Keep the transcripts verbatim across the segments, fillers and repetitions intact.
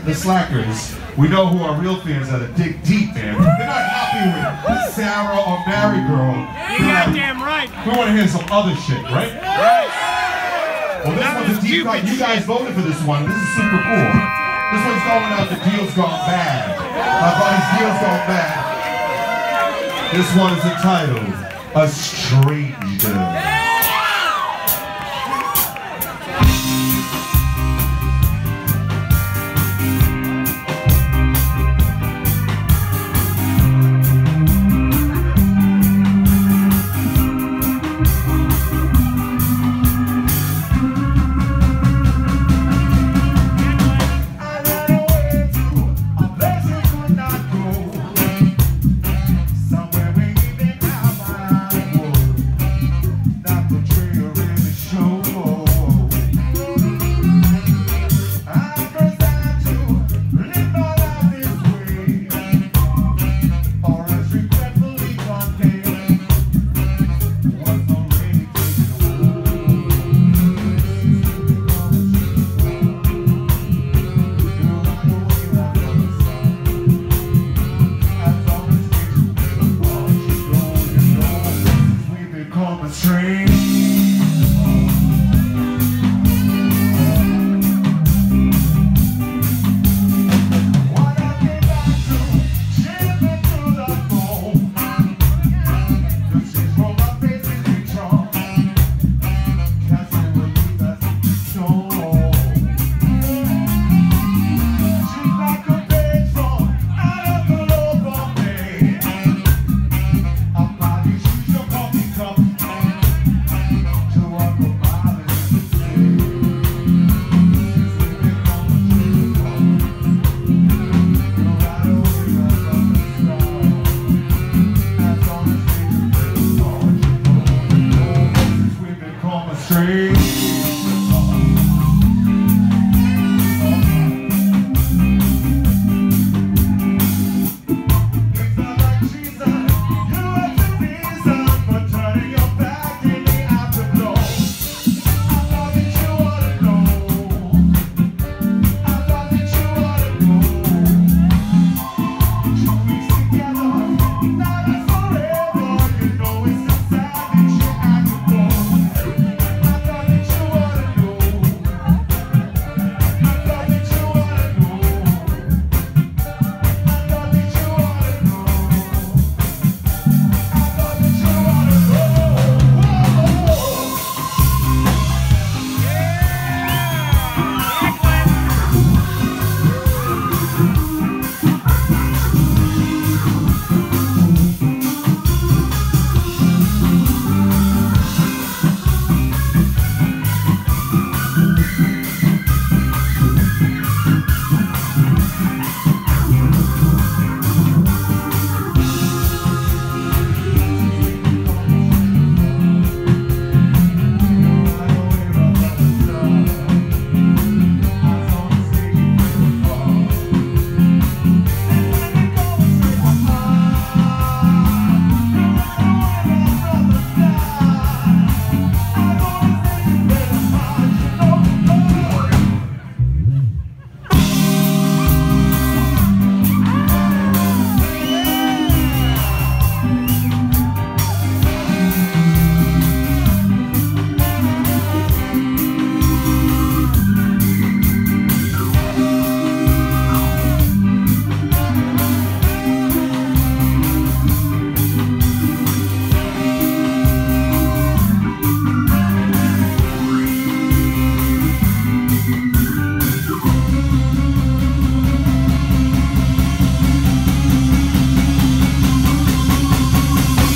the slackers. We know who our real fans are that dig deep, man. They're not happy with Sarah or Mary Girl. Yeah, damn right. We want to hear some other shit, right? Right. Well, this one's a deep cut. You guys voted for this one. This is super cool. This one's going out. The Deal's Gone Bad. My buddy's Deal's Gone Bad. This one is entitled A Stranger.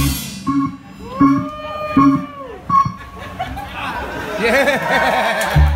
Yeah.